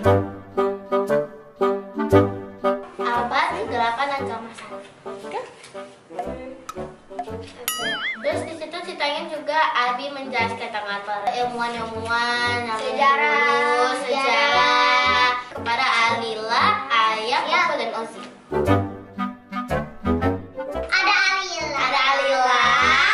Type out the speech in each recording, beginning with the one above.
Abad, kegelapan, dan keemasan. Terus di situ ceritanya juga Abi menjelaskan tentang apa ilmuwan-ilmuwan, sejarah kepada Alila, Ayah, Koko, dan Ozi. Ada Alila,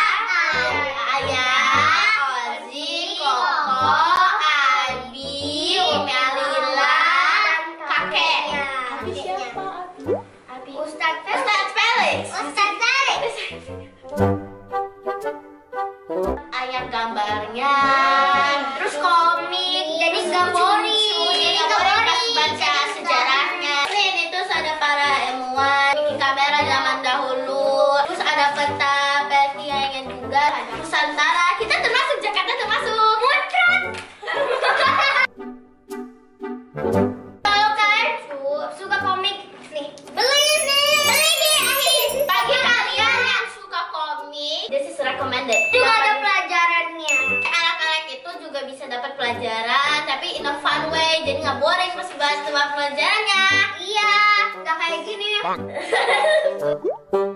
Ayah, Ozi, Koko, Abi, Umi Alila, kakek. Abi siapa? Abi Ustadz Felix. Ayat gambarnya, terus komik, jadi nggak boring pas baca sejarahnya. Selain itu ada para ilmuwan, bikin kamera zaman dahulu, terus ada peta Pertiaian juga, ada Nusantara. Kita termasuk, Jakarta termasuk. Muncrat. Kalau kalian suka komik nih, beli nih. Bagi kalian yang suka komik, this is recommended. Juga ada pelajarannya. Anak-anak itu juga bisa dapat pelajaran, tapi in a fun way. Jadi nggak boring pas bahas pelajarannya. Iya, nggak kayak gini.